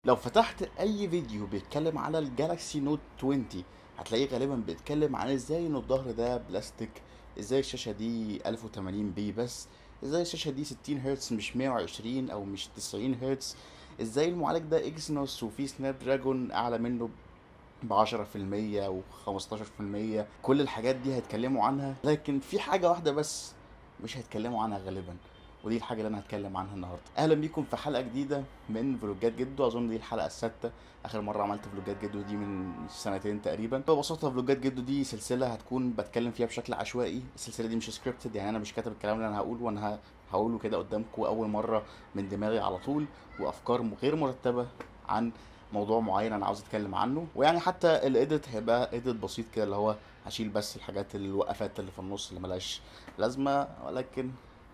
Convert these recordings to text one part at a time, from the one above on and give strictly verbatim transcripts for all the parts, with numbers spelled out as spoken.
لو فتحت اي فيديو بيتكلم على الجالاكسي نوت عشرين هتلاقيه غالبا بيتكلم عن ازاي ان الظهر ده بلاستيك، ازاي الشاشة دي ألف وثمانين بي بس، ازاي الشاشة دي ستين هرتز مش مية وعشرين او مش تسعين هرتز، ازاي المعالج ده اكسينوس وفيه سناب دراجون اعلى منه بعشرة في المية وخمستاشر في المية. كل الحاجات دي هيتكلموا عنها، لكن في حاجة واحدة بس مش هيتكلموا عنها غالبا، ودي الحاجة اللي أنا هتكلم عنها النهاردة. أهلا بيكم في حلقة جديدة من فلوجات جدو. أظن دي الحلقة السادسة. آخر مرة عملت فلوجات جدو دي من سنتين تقريبا. ببساطة فلوجات جدو دي سلسلة هتكون بتكلم فيها بشكل عشوائي. السلسلة دي مش سكريبتد، يعني أنا مش كاتب الكلام اللي أنا هقوله وأنا ه- هقوله كده قدامكم أول مرة من دماغي على طول، وأفكار غير مرتبة عن موضوع معين انا عاوز اتكلم عنه. ويعني حتى الايديت هيبقى ايديت بسيط كده، اللي هو هشيل بس الحاجات الوقفات اللي في النص اللي ملهاش لازمه، ولكن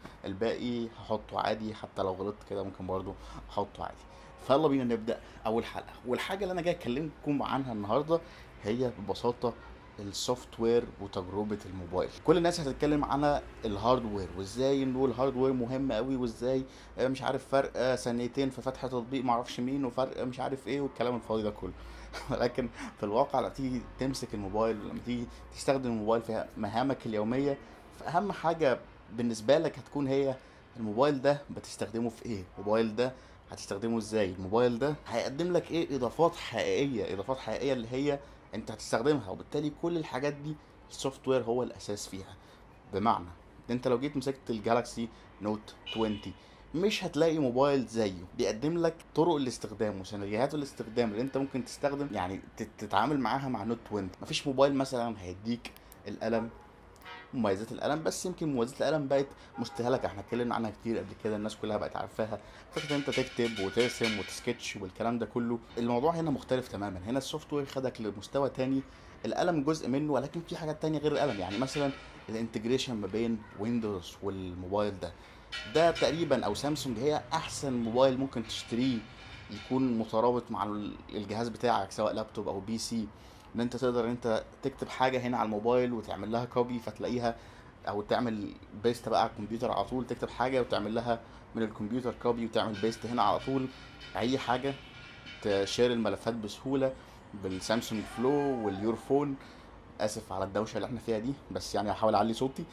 الباقي هحطه عادي. حتى لو غلطت كده ممكن برضو احطه عادي. فيلا بينا نبدا اول حلقه. والحاجه اللي انا جاي اكلمكم عنها النهارده هي ببساطه السوفت وير وتجربه الموبايل. كل الناس هتتكلم عن الهاردوير وازاي انه الهاردوير مهم قوي، وازاي آه، مش عارف فرق آه، ثانيتين في فتح تطبيق معرفش مين، وفرق مش عارف ايه، والكلام الفاضي ده كله. ولكن في الواقع لما تيجي تمسك الموبايل، لما تيجي تستخدم الموبايل في مهامك اليوميه، فاهم حاجه بالنسبه لك هتكون هي الموبايل ده بتستخدمه في ايه، الموبايل ده هتستخدمه ازاي، الموبايل ده هيقدم لك ايه اضافات حقيقيه، اضافات حقيقيه اللي هي انت هتستخدمها. وبالتالي كل الحاجات دي السوفت وير هو الاساس فيها. بمعنى ان انت لو جيت مسكت الجالاكسي نوت عشرين مش هتلاقي موبايل زيه بيقدم لك طرق الاستخدام وسيناريوهات الاستخدام اللي انت ممكن تستخدم، يعني تت- تتعامل معاها مع نوت عشرين. مفيش موبايل مثلا هيديك القلم، مميزات القلم بس. يمكن مميزات القلم بقت مستهلكه، احنا اتكلمنا عنها كتير قبل كده، الناس كلها بقت عارفاها. فكره ان انت تكتب وترسم وتسكتش والكلام ده كله، الموضوع هنا مختلف تماما. هنا السوفت وير خدك لمستوى تاني. القلم جزء منه، ولكن في حاجات تانية غير القلم. يعني مثلا الانتجريشن ما بين ويندوز والموبايل ده ده تقريبا، او سامسونج هي احسن موبايل ممكن تشتريه يكون مترابط مع الجهاز بتاعك سواء لابتوب او بي سي. ان انت تقدر ان انت تكتب حاجه هنا على الموبايل وتعمل لها كوبي فتلاقيها، او تعمل بيست بقى على الكمبيوتر على طول، تكتب حاجه وتعمل لها من الكمبيوتر كوبي وتعمل بيست هنا على طول. اي حاجه تشير الملفات بسهوله بالسامسونج فلو واليورفون. اسف على الدوشه اللي احنا فيها دي، بس يعني هحاول اعلي صوتي.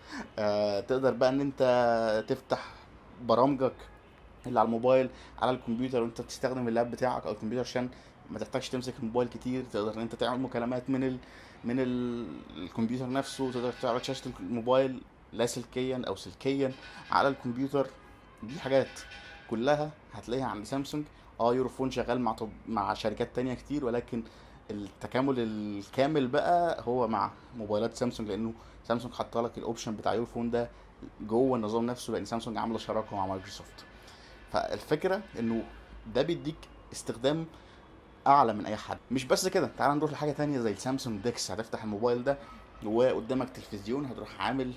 آه تقدر بقى ان انت تفتح برامجك اللي على الموبايل على الكمبيوتر وانت بتستخدم اللاب بتاعك او الكمبيوتر، عشان ما تحتاجش تمسك الموبايل كتير. تقدر ان انت تعمل مكالمات من ال... من ال... الكمبيوتر نفسه. تقدر تعرض شاشة الموبايل لاسلكيا او سلكيا على الكمبيوتر. دي حاجات كلها هتلاقيها عند سامسونج. اه يوروفون شغال مع طب... مع شركات تانية كتير، ولكن التكامل الكامل بقى هو مع موبايلات سامسونج، لانه سامسونج حاطه لك الاوبشن بتاع يوروفون ده جوه النظام نفسه، لان سامسونج عامله شراكه مع مايكروسوفت. فالفكره انه ده بيديك استخدام اعلى من اي حد. مش بس كده، تعال نروح لحاجه تانية زي السامسونج ديكس. هتفتح الموبايل ده وقدامك تلفزيون، هتروح عامل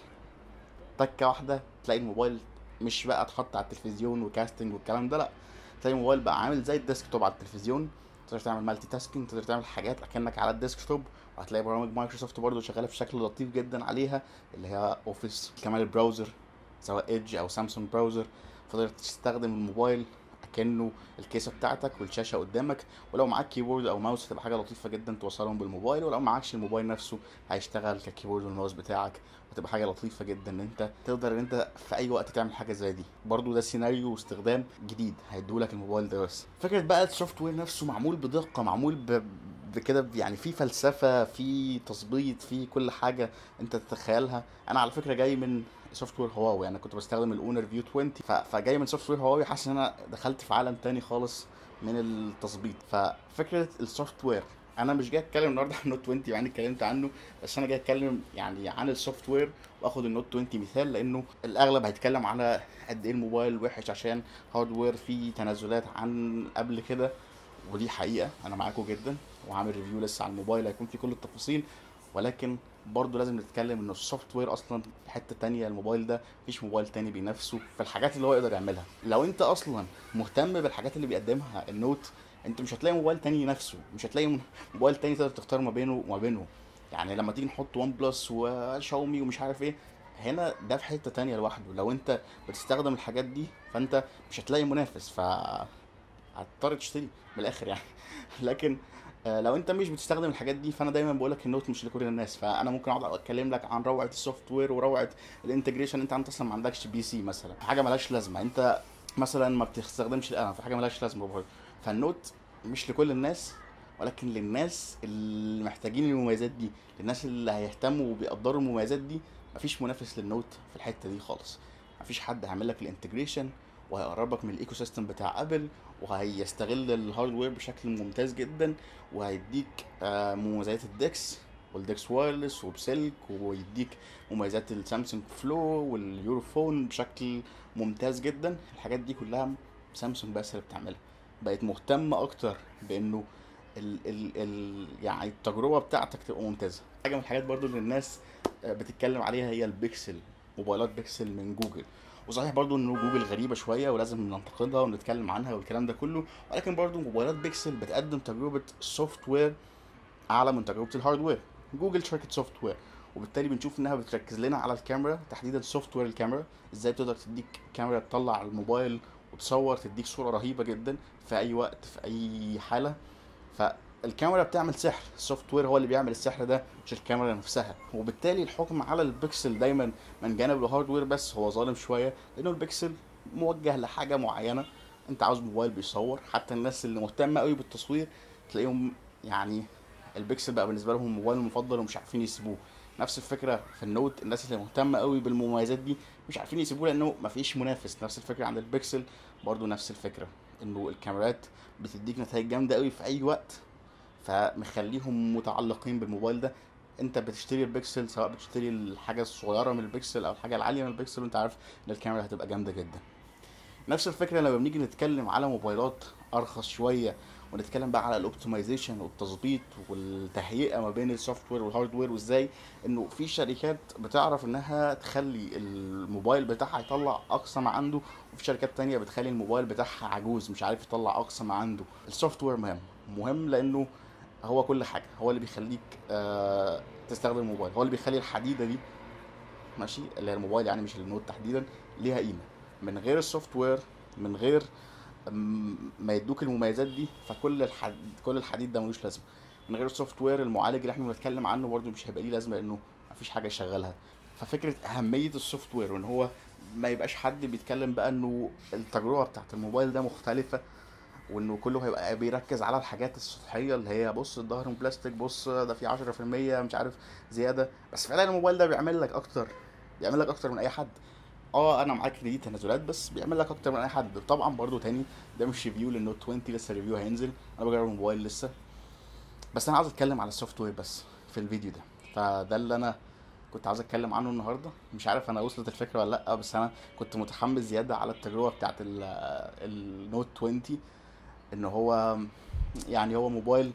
تكه واحده تلاقي الموبايل مش بقى اتحط على التلفزيون وكاستنج والكلام ده، لا، تلاقي الموبايل بقى عامل زي الديسكتوب على التلفزيون. تقدر تعمل مالتي تاسكينج، تقدر تعمل حاجات اكنك على الديسكتوب. وهتلاقي برامج مايكروسوفت برضو شغاله بشكل لطيف جدا عليها، اللي هي اوفيس، كمان البراوزر سواء ايدج او سامسونج براوزر. فتقدر تستخدم الموبايل كأنه الكيسه بتاعتك والشاشه قدامك. ولو معاك كيبورد او ماوس هتبقى حاجه لطيفه جدا توصلهم بالموبايل، ولو معاكش الموبايل نفسه هيشتغل ككيبورد والماوس بتاعك. وتبقى حاجه لطيفه جدا ان انت تقدر ان انت في اي وقت تعمل حاجه زي دي. برضو ده سيناريو واستخدام جديد هيدولك الموبايل ده. بس فكره بقى السوفت وير نفسه معمول بدقه، معمول ب... بكده، يعني في فلسفه، في تظبيط، في كل حاجه انت تتخيلها. انا على فكره جاي من سوفت وير هواوي، انا كنت بستخدم الاونر فيو عشرين، ف... فجاي من سوفت وير هواوي، حاسس ان انا دخلت في عالم تاني خالص من التظبيط. ففكره السوفت وير، انا مش جاي اتكلم النهارده عن نوت عشرين يعني اتكلمت عنه، بس انا جاي اتكلم يعني عن السوفت وير. واخد النوت عشرين مثال، لانه الاغلب هيتكلم على قد ايه الموبايل وحش عشان هاردوير فيه تنازلات عن قبل كده. ودي حقيقه، انا معاكم جدا، وعامل ريفيو لسه على الموبايل هيكون فيه كل التفاصيل. ولكن برضه لازم نتكلم ان السوفت وير اصلا في حته تانية. الموبايل ده مفيش موبايل تاني بينافسه في الحاجات اللي هو يقدر يعملها. لو انت اصلا مهتم بالحاجات اللي بيقدمها النوت، انت مش هتلاقي موبايل تاني ينافسه، مش هتلاقي موبايل تاني تقدر تختار ما بينه وما بينه. يعني لما تيجي نحط ون بلس وشاومي ومش عارف ايه، هنا ده في حته تانية لوحده. لو انت بتستخدم الحاجات دي فانت مش هتلاقي منافس. ف هتضطر تشتري من الاخر يعني. لكن آه، لو انت مش بتستخدم الحاجات دي، فانا دايما بقول لك النوت مش لكل الناس. فانا ممكن اقعد اتكلم لك عن روعه السوفت وير وروعه الانتجريشن. انت انت اصلا ما عندكش بي سي مثلا، في حاجه ملهاش لازمه، انت مثلا ما بتستخدمش القلم، في حاجه ملهاش لازمه برضه. فالنوت مش لكل الناس، ولكن للناس اللي محتاجين المميزات دي، للناس اللي هيهتموا وبيقدروا المميزات دي. مفيش منافس للنوت في الحته دي خالص. مفيش حد هيعمل لك الانتجريشن وهيقربك من الايكو سيستم بتاع ابل، وهيستغل الهاردوير بشكل ممتاز جدا، وهيديك آه، مميزات الدكس والدكس وايرلس وبسلك، ويديك مميزات السامسونج فلو واليوروفون بشكل ممتاز جدا. الحاجات دي كلها سامسونج بس اللي بتعملها. بقت مهتمة اكتر بانه ال ال ال يعني التجربة بتاعتك تبقى ممتازة. حاجة من الحاجات برضو اللي الناس آه، بتتكلم عليها هي البيكسل، موبايلات بيكسل من جوجل. وصحيح برضو ان جوجل غريبة شوية ولازم ننتقدها ونتكلم عنها والكلام ده كله، ولكن برضو موبايلات بيكسل بتقدم تجربة سوفت وير اعلى من تجربة الهاردوير. جوجل شركة سوفت وير، وبالتالي بنشوف انها بتركز لنا على الكاميرا، تحديدا سوفت وير الكاميرا. ازاي تقدر تديك كاميرا تطلع الموبايل وتصور، تديك صورة رهيبة جدا في اي وقت في اي حالة. فالكاميرا بتعمل سحر، السوفت وير هو اللي بيعمل السحر ده مش الكاميرا نفسها. وبالتالي الحكم على البكسل دايما من جانب الهاردوير بس هو ظالم شويه، لانه البكسل موجه لحاجه معينه. انت عاوز موبايل بيصور، حتى الناس اللي مهتمه قوي بالتصوير تلاقيهم يعني البكسل بقى بالنسبه لهم الموبايل المفضل ومش عارفين يسيبوه. نفس الفكره في النوت، الناس اللي مهتمه قوي بالمميزات دي مش عارفين يسيبوه لانه مفيش منافس. نفس الفكره عند البكسل، برضو نفس الفكره، انه الكاميرات بتديك نتائج جامده قوي في اي وقت، فمخليهم متعلقين بالموبايل ده. انت بتشتري البكسل، سواء بتشتري الحاجه الصغيره من البكسل او الحاجه العاليه من البكسل، وانت عارف ان الكاميرا هتبقى جامده جدا. نفس الفكره لما بنيجي نتكلم على موبايلات ارخص شويه، ونتكلم بقى على الاوبتمايزيشن والتظبيط والتهيئه ما بين السوفت وير والهارد وير، وازاي انه في شركات بتعرف انها تخلي الموبايل بتاعها يطلع اقصى ما عنده، وفي شركات تانية بتخلي الموبايل بتاعها عجوز مش عارف يطلع اقصى ما عنده. السوفت وير مهم، مهم لانه هو كل حاجه، هو اللي بيخليك آه تستخدم الموبايل، هو اللي بيخلي الحديده دي ماشي، اللي هي الموبايل يعني مش النوت تحديدا، ليها قيمه. من غير السوفت وير، من غير أم، ما يدوك المميزات دي، فكل الحديد كل الحديد ده ملوش لازمه. من غير السوفت وير، المعالج اللي احنا بنتكلم عنه برضه مش هيبقى ليه لازمه، لانه مفيش حاجه يشغلها. ففكره اهميه السوفت وير، وان هو ما يبقاش حد بيتكلم بقى انه التجربه بتاعت الموبايل ده مختلفه، وانه كله هيبقى بيركز على الحاجات السطحيه اللي هي بص الظهر من بلاستيك، بص ده فيه عشرة في المية مش عارف زياده. بس فعلا الموبايل ده بيعمل لك اكتر، بيعمل لك اكتر من اي حد. اه انا معاك ان دي تنازلات، بس بيعمل لك اكتر من اي حد. طبعا برضو تاني، ده مش ريفيو للنوت عشرين، لسه ريفيو هينزل، انا بجرب الموبايل لسه. بس انا عاوز اتكلم على السوفت وير بس في الفيديو ده. فده اللي انا كنت عاوز اتكلم عنه النهارده. مش عارف انا وصلت الفكره ولا لا، بس انا كنت متحمس زياده على التجربه بتاعت النوت عشرين. ان هو يعني هو موبايل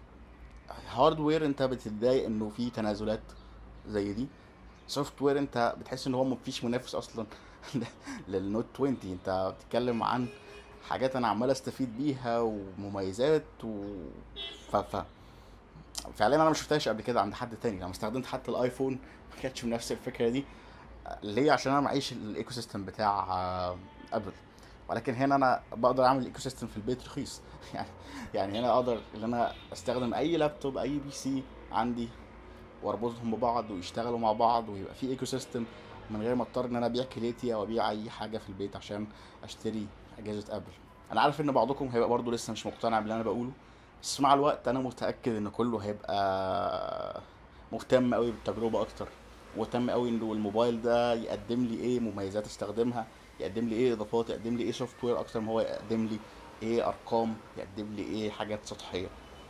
هاردوير انت بتتضايق انه فيه تنازلات زي دي. سوفت وير انت بتحس ان هو مفيش منافس اصلا للنوت عشرين. انت بتتكلم عن حاجات انا عمال استفيد بيها ومميزات و ف... ف... فعليا انا ما شفتهاش قبل كده عند حد تاني. لما استخدمت حتى الايفون ما كانتش بنفس الفكره دي. ليه؟ عشان انا معيش الايكو سيستم بتاع آه، ابل. ولكن هنا انا بقدر اعمل ايكو سيستم في البيت رخيص يعني. يعني هنا اقدر ان انا استخدم اي لابتوب اي بي سي عندي، واربطهم ببعض ويشتغلوا مع بعض، ويبقى في ايكو سيستم، من غير ما اضطر ان انا ابيع كليتي او ابيع اي حاجه في البيت عشان اشتري اجهزه ابل. انا عارف ان بعضكم هيبقى برضو لسه مش مقتنع باللي انا بقوله، بس مع الوقت انا متاكد ان كله هيبقى مهتم قوي بالتجربه اكتر، مهتم قوي انه الموبايل ده يقدم لي ايه مميزات استخدمها، يقدم لي ايه اضافات، يقدم لي ايه سوفت وير، اكتر ما هو يقدم لي ايه ارقام، يقدم لي ايه حاجات سطحيه.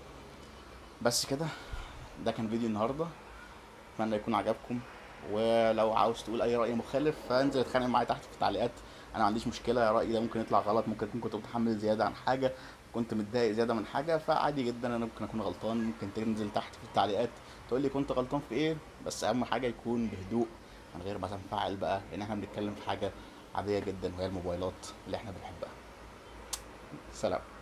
بس كده، ده كان فيديو النهارده، اتمنى يكون عجبكم. ولو عاوز تقول اي راي مخالف فانزل اتخانق معايا تحت في التعليقات، انا ما عنديش مشكله. رايي ده ممكن يطلع غلط، ممكن اكون كنت متحمل زياده عن حاجه، كنت متضايق زياده من حاجه، فعادي جدا انا ممكن اكون غلطان. ممكن تنزل تحت في التعليقات تقول لي كنت غلطان في ايه، بس اهم حاجه يكون بهدوء، من غير ما تنفعل بقى، لان احنا بنتكلم في حاجه عاديه جدا وهي الموبايلات اللي احنا بنحبها. سلام.